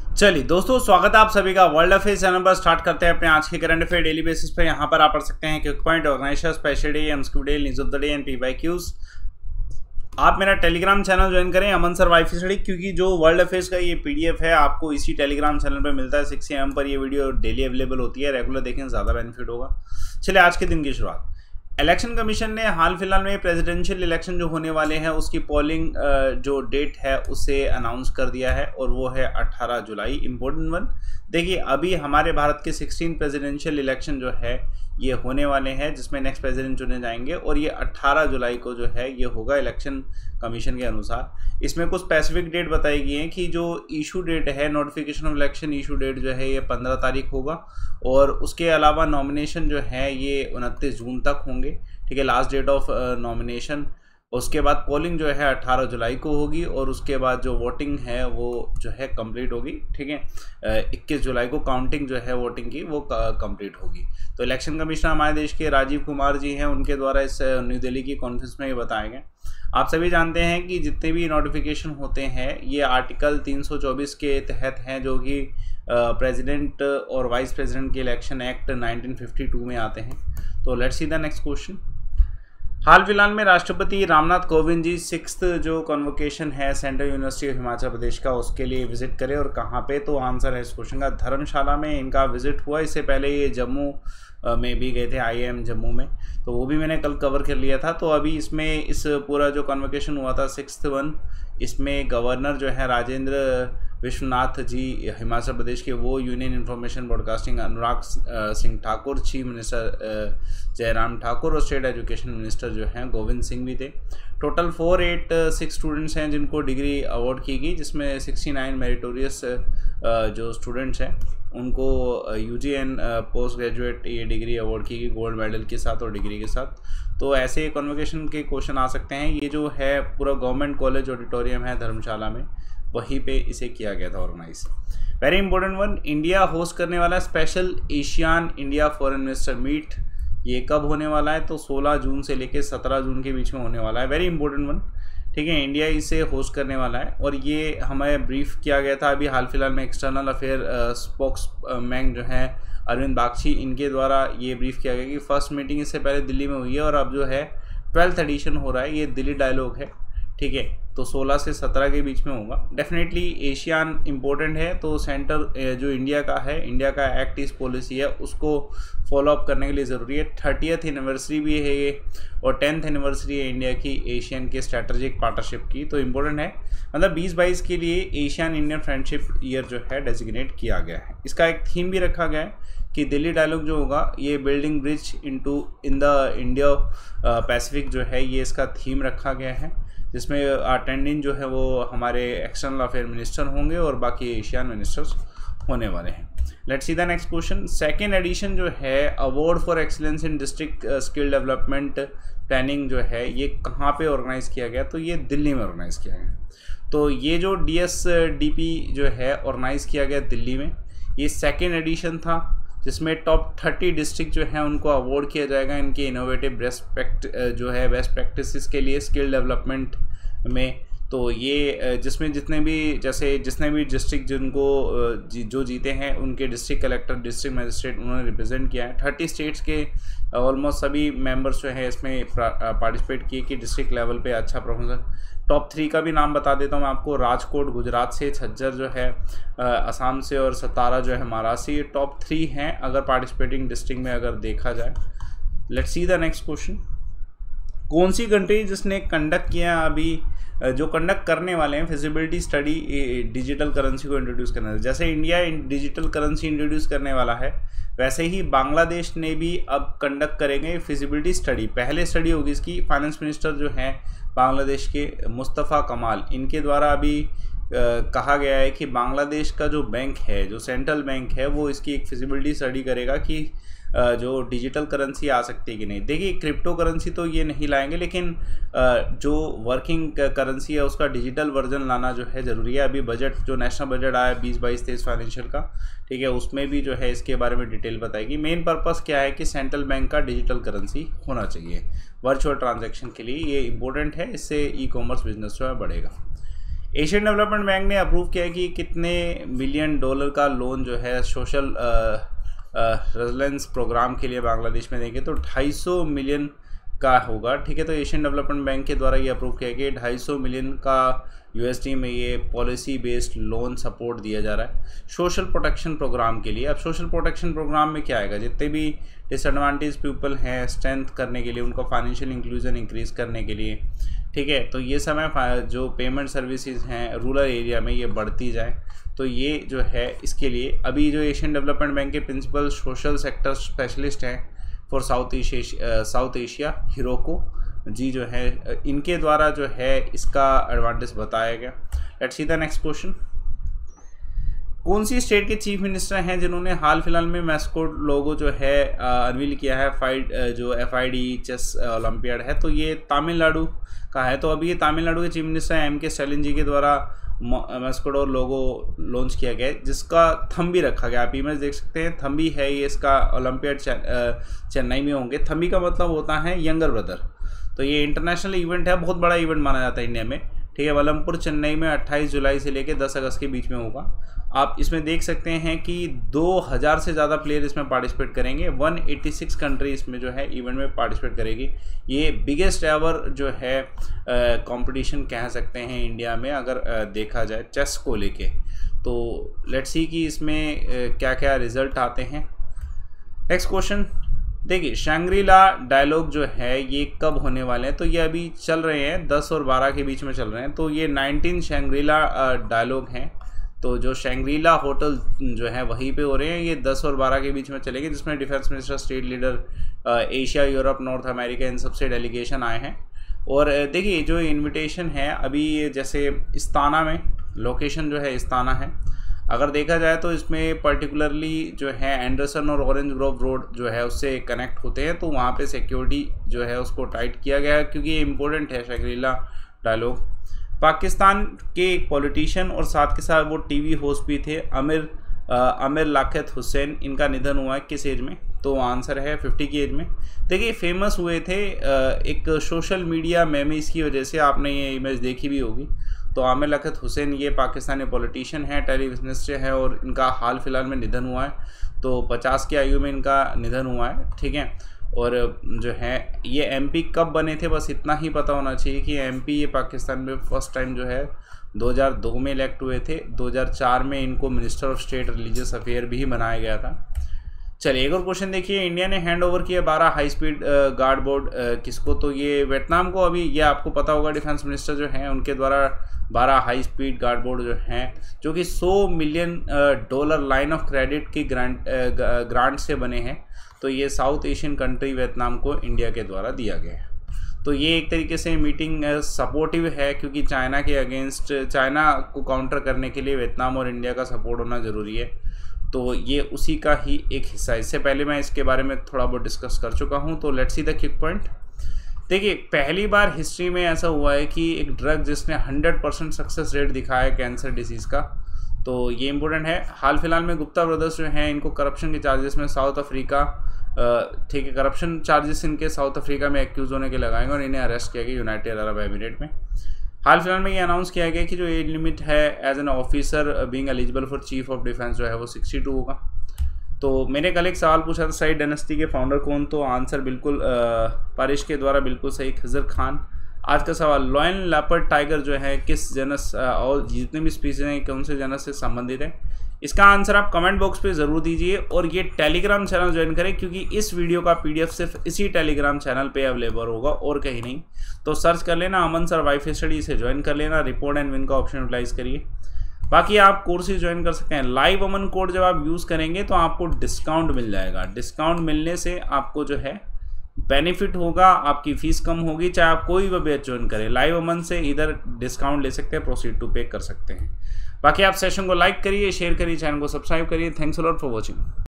चलिए दोस्तों, स्वागत है आप सभी का वर्ल्ड अफेयर्स चैनल पर। स्टार्ट करते हैं अपने आज के करंट अफेयर डेली बेसिस पे। यहाँ पर आप पढ़ सकते हैं quick point, organisation, special day, MCQ day, news of the day and PYQs. आप मेरा टेलीग्राम चैनल ज्वाइन करें, अमन सर वाईफी स्टडी, क्योंकि जो वर्ल्ड अफेयर्स का ये पीडीएफ है आपको इसी टेलीग्राम चैनल पर मिलता है। 6 AM पर ये वीडियो डेली अवेलेबल होती है। रेगुलर देखें, ज़्यादा बेनिफिट होगा। चलिए आज के दिन की शुरुआत। इलेक्शन कमीशन ने हाल फिलहाल में प्रेसिडेंशियल इलेक्शन जो होने वाले हैं उसकी पोलिंग जो डेट है उसे अनाउंस कर दिया है और वो है 18 जुलाई। इम्पोर्टेंट वन, देखिए अभी हमारे भारत के 16 प्रेसिडेंशियल इलेक्शन जो है ये होने वाले हैं, जिसमें नेक्स्ट प्रेसिडेंट चुने जाएंगे और ये 18 जुलाई को जो है ये होगा इलेक्शन कमीशन के अनुसार। इसमें कुछ स्पेसिफिक डेट बताई गई है कि जो इशू डेट है, notification of election issue date जो है ये 15 तारीख होगा और उसके अलावा नॉमिनेशन जो है ये 29 जून तक होंगे। ठीक है, लास्ट डेट ऑफ नॉमिनेशन। उसके बाद पोलिंग जो है 18 जुलाई को होगी और उसके बाद जो वोटिंग है वो जो है कंप्लीट होगी। ठीक है, 21 जुलाई को काउंटिंग जो है वोटिंग की वो कंप्लीट होगी। तो इलेक्शन कमिश्नर हमारे देश के राजीव कुमार जी हैं, उनके द्वारा इस न्यू दिल्ली की कॉन्फ्रेंस में ये बताया गया। आप सभी जानते हैं कि जितने भी नोटिफिकेशन होते हैं ये आर्टिकल 324 के तहत हैं, जो कि प्रेसिडेंट और वाइस प्रेसिडेंट के इलेक्शन एक्ट 1952 में आते हैं। तो let's see the next question. हाल फिलहाल में राष्ट्रपति रामनाथ कोविंद जी 6th जो कॉन्वोकेशन है central university of Himachal Pradesh का, उसके लिए विजिट करें और कहाँ पे? तो आंसर है इस क्वेश्चन का धर्मशाला में इनका विजिट हुआ। इससे पहले ये जम्मू में भी गए थे, IIM जम्मू में, तो वो भी मैंने कल कवर कर लिया था। तो अभी इसमें इस पूरा जो कॉन्वोकेशन हुआ था 6th वन, इसमें गवर्नर जो है राजेंद्र विश्वनाथ जी हिमाचल प्रदेश के, वो union information broadcasting Anurag Singh Thakur, chief minister Jairam Thakur और स्टेट एजुकेशन मिनिस्टर जो हैं गोविंद सिंह भी थे। टोटल 486 स्टूडेंट्स हैं जिनको डिग्री अवार्ड की गई, जिसमें 69 मेरिटोरियस जो स्टूडेंट्स हैं उनको UG and पोस्ट ग्रेजुएट ये डिग्री अवार्ड की गई, गोल्ड मेडल के साथ और डिग्री के साथ। तो ऐसे कॉन्वोकेशन के क्वेश्चन आ सकते हैं। ये जो है पूरा गवर्नमेंट कॉलेज ऑडिटोरियम है धर्मशाला में, वहीं पे इसे किया गया था organise. Very important one, India host करने वाला special ASEAN India foreign minister meet, ये कब होने वाला है? तो 16 जून से लेकर 17 जून के बीच में होने वाला है। वेरी इंपॉर्टेंट वन, ठीक है, इंडिया इसे होस्ट करने वाला है और ये हमें ब्रीफ किया गया था अभी हाल फिलहाल में। एक्सटर्नल अफेयर स्पोक्समैन जो है अरविंद बागची, इनके द्वारा ये ब्रीफ किया गया कि फर्स्ट मीटिंग इससे पहले दिल्ली में हुई है और अब जो है 12th एडिशन हो रहा है, ये दिल्ली डायलॉग है। ठीक है, तो 16 से 17 के बीच में होगा। डेफिनेटली एशियान इम्पोर्टेंट है, तो सेंटर जो इंडिया का है, इंडिया का एक्ट ईस्ट पॉलिसी है, उसको फॉलो अप करने के लिए ज़रूरी है। 30th एनिवर्सरी भी है ये और 10th एनिवर्सरी है इंडिया की एशियन के स्ट्रेटेजिक पार्टनरशिप की। तो इम्पोर्टेंट है, मतलब 2022 के लिए एशियन इंडियन फ्रेंडशिप ईयर जो है डेजिग्नेट किया गया है। इसका एक थीम भी रखा गया है कि दिल्ली डायलॉग जो होगा ये building bridge in the India Pacific जो है, ये इसका थीम रखा गया है, जिसमें अटेंडिंग जो है वो हमारे एक्सटर्नल अफेयर मिनिस्टर होंगे और बाकी एशियन मिनिस्टर्स होने वाले हैं। Let's see the next question. Second edition जो है award for excellence in district skill development planning जो है ये कहाँ पे ऑर्गेनाइज किया गया? तो ये दिल्ली में ऑर्गेनाइज किया गया। तो ये जो DSDP जो है ऑर्गेनाइज किया गया दिल्ली में, ये सेकेंड एडिशन था, जिसमें टॉप 30 डिस्ट्रिक्ट जो है उनको अवार्ड किया जाएगा इनके इनोवेटिव बेस्ट प्रैक्टिसेस के लिए स्किल डेवलपमेंट में। तो ये जिसमें जितने भी डिस्ट्रिक्ट जिनको जो जीते हैं उनके डिस्ट्रिक्ट कलेक्टर, डिस्ट्रिक्ट मजिस्ट्रेट उन्होंने रिप्रेजेंट किया है। 30 स्टेट्स के ऑलमोस्ट सभी मेंबर्स जो है इसमें पार्टिसिपेट किए कि डिस्ट्रिक्ट लेवल पे अच्छा परफॉर्मेंस। टॉप 3 का भी नाम बता देता हूँ मैं आपको। राजकोट गुजरात से, झज्जर जो है असम से और सतारा जो है महाराष्ट्र से। ये टॉप 3 हैं अगर पार्टिसिपेटिंग डिस्ट्रिक्ट में अगर देखा जाए। Let's see the next question. कौन सी कंट्री जिसने कंडक्ट किया अभी जो कंडक्ट करने वाले हैं फिजिबिलिटी स्टडी डिजिटल करेंसी को इंट्रोड्यूस करने? जैसे इंडिया डिजिटल करेंसी इंट्रोड्यूस करने वाला है, वैसे ही बांग्लादेश ने भी अब कंडक्ट करेंगे फिजिबिलिटी स्टडी। पहले स्टडी होगी इसकी, फाइनेंस मिनिस्टर जो हैं बांग्लादेश के मुस्तफ़ा कमाल, इनके द्वारा अभी कहा गया है कि बांग्लादेश का जो बैंक है, जो सेंट्रल बैंक है, वो इसकी एक फिजिबिलिटी स्टडी करेगा कि जो डिजिटल करेंसी आ सकती है कि नहीं। देखिए क्रिप्टो करेंसी तो ये नहीं लाएंगे, लेकिन जो वर्किंग करेंसी है उसका डिजिटल वर्जन लाना जो है ज़रूरी है। अभी बजट जो नेशनल बजट आया 2022-23 फाइनेंशियल का, ठीक है, उसमें भी जो है इसके बारे में डिटेल बताएगी। मेन पर्पस क्या है कि सेंट्रल बैंक का डिजिटल करेंसी होना चाहिए वर्चुअल ट्रांजैक्शन के लिए, ये इंपॉर्टेंट है, इससे ई कॉमर्स बिजनेस जो है बढ़ेगा। एशियन डेवलपमेंट बैंक ने अप्रूव किया है कि कितने बिलियन डॉलर का लोन जो है सोशल रेजिलेंस प्रोग्राम के लिए बांग्लादेश में देंगे, तो 250 मिलियन का होगा। ठीक है, तो एशियन डेवलपमेंट बैंक के द्वारा ये अप्रूव किया गया 250 मिलियन का यूएसडी में ये पॉलिसी बेस्ड लोन सपोर्ट दिया जा रहा है सोशल प्रोटेक्शन प्रोग्राम के लिए। अब सोशल प्रोटेक्शन प्रोग्राम में क्या आएगा, जितने भी डिसएडवांटेज पीपल हैं स्ट्रेंथ करने के लिए, उनका फाइनेंशियल इंक्लूजन इंक्रीज़ करने के लिए। ठीक है, तो ये समय जो पेमेंट सर्विसेज हैं रूरल एरिया में ये बढ़ती जाए, तो ये जो है इसके लिए अभी जो एशियन डेवलपमेंट बैंक के प्रिंसिपल सोशल सेक्टर स्पेशलिस्ट हैं for south Asia Hiroko ji जो है, इनके द्वारा जो है इसका एडवांटेज बताया गया। Let's see the next question. कौन सी स्टेट के चीफ मिनिस्टर हैं जिन्होंने हाल फिलहाल में मैस्कोट लोगो जो है अनवील किया है जो FID चेस ओलंपियाड है, तो ये तमिलनाडु का है। तो अभी ये तमिलनाडु के chief minister MK Stalin ji के द्वारा मैस्कोट और लोगो लॉन्च किया गया है, जिसका थंबी रखा गया। आप इमेज देख सकते हैं, थंबी है ये इसका। ओलंपियाड चेन्नई में होंगे। थंबी का मतलब होता है यंगर ब्रदर। तो ये इंटरनेशनल इवेंट है, बहुत बड़ा इवेंट माना जाता है इंडिया में। ठीक है, वलमपुर चेन्नई में 28 जुलाई से लेकर 10 अगस्त के बीच में होगा। आप इसमें देख सकते हैं कि 2000 से ज़्यादा प्लेयर इसमें पार्टिसिपेट करेंगे। 186 कंट्री इसमें जो है इवेंट में पार्टिसिपेट करेगी। ये बिगेस्ट एवर जो है कंपटीशन कह सकते हैं इंडिया में अगर देखा जाए चेस को लेके। तो लेट्स सी कि इसमें क्या क्या रिजल्ट आते हैं। नेक्स्ट क्वेश्चन देखिए, शंग्रीला डायलॉग जो है ये कब होने वाले हैं, तो ये अभी चल रहे हैं 10 और 12 के बीच में चल रहे हैं। तो ये 19 शंग्रीला डायलॉग हैं, तो जो शंग्रीला होटल जो है वहीं पे हो रहे हैं। ये 10 और 12 के बीच में चलेंगे, जिसमें defence minister, state leader, Asia, Europe, North America, इन सबसे डेलीगेशन आए हैं। और देखिए जो इनविटेशन है अभी, जैसे इस्ताना में लोकेशन जो है इस्ताना है, अगर देखा जाए तो इसमें पर्टिकुलरली जो है एंडरसन और ऑरेंज ग्रोव रोड जो है उससे कनेक्ट होते हैं, तो वहाँ पे सिक्योरिटी जो है उसको टाइट किया गया है क्योंकि ये इम्पोर्टेंट है शंग्रीला डायलॉग। पाकिस्तान के एक पॉलिटिशियन और साथ के साथ वो टीवी होस्ट भी थे आमिर लाकत हुसैन, इनका निधन हुआ है किस एज में, तो आंसर है 50 की एज में। देखिए फेमस हुए थे एक सोशल मीडिया मेमेस की वजह से, आपने ये इमेज देखी भी होगी। तो आमिर लाकत हुसैन ये पाकिस्तानी पॉलिटिशियन है, टेलीविजन से है और इनका हाल फिलहाल में निधन हुआ है। तो 50 की आयु में इनका निधन हुआ है। ठीक है, और जो है ये MP कब बने थे, बस इतना ही पता होना चाहिए कि MP ये पाकिस्तान में फर्स्ट टाइम जो है 2002 में इलेक्ट हुए थे। 2004 में इनको minister of state religious affair भी बनाया गया था। चलिए एक और क्वेश्चन देखिए, इंडिया ने हैंड ओवर किया 12 हाई स्पीड गार्ड बोर्ड किसको, तो ये वियतनाम को। अभी ये आपको पता होगा डिफेंस मिनिस्टर जो हैं उनके द्वारा 12 हाई स्पीड गार्ड बोर्ड जो हैं, जो कि $100 मिलियन लाइन ऑफ क्रेडिट की ग्रांट से बने हैं। तो ये साउथ एशियन कंट्री वियतनाम को इंडिया के द्वारा दिया गया है। तो ये एक तरीके से मीटिंग सपोर्टिव है, क्योंकि चाइना के अगेंस्ट, चाइना को काउंटर करने के लिए वियतनाम और इंडिया का सपोर्ट होना ज़रूरी है। तो ये उसी का ही एक हिस्सा है। इससे पहले मैं इसके बारे में थोड़ा बहुत डिस्कस कर चुका हूँ। तो let's see the quick point. देखिए पहली बार हिस्ट्री में ऐसा हुआ है कि एक ड्रग जिसने 100% सक्सेस रेट दिखाया है कैंसर डिसीज़ का, तो ये इम्पोर्टेंट है। हाल फिलहाल में गुप्ता ब्रदर्स जो हैं इनको करप्शन के चार्जेस में साउथ अफ्रीका, ठीक है, करप्शन चार्जेस इनके साउथ अफ्रीका में एक्यूज़ होने के लगाएंगे और इन्हें अरेस्ट किया गया यूनाइटेड अरब एमिरेट में। हाल फिलहाल में ये अनाउंस किया गया कि जो एज लिमिट है age an officer being eligible for chief of defence जो है वो 62 होगा। तो मैंने कल एक सवाल पूछा था सईद डायनेस्टी के फाउंडर कौन, तो आंसर बिल्कुल पारिश के द्वारा बिल्कुल सही, खिज़र खान। आज का सवाल, लॉयन लेपर्ड टाइगर जो है किस जनस और जितने भी स्पीसीज हैं कौन से जनस से संबंधित है, इसका आंसर आप कमेंट बॉक्स पे ज़रूर दीजिए। और ये टेलीग्राम चैनल ज्वाइन करें, क्योंकि इस वीडियो का PDF सिर्फ इसी टेलीग्राम चैनल पे अवेलेबल होगा और कहीं नहीं। तो सर्च कर लेना अमन सर वाइफ स्टडी से ज्वाइन कर लेना, रिपोर्ट एंड विन का ऑप्शन यूटिलाइज करिए। बाकी आप कोर्सेज ज्वाइन कर सकते हैं। लाइव अमन कोड जब आप यूज़ करेंगे तो आपको डिस्काउंट मिल जाएगा। डिस्काउंट मिलने से आपको जो है बेनिफिट होगा, आपकी फ़ीस कम होगी, चाहे आप कोई भी बैच ज्वाइन करें। लाइव अमन से इधर डिस्काउंट ले सकते हैं, प्रोसीड टू पे कर सकते हैं। बाकी आप सेशन को लाइक करिए, शेयर करिए, चैनल को सब्सक्राइब करिए। Thanks a lot for watching.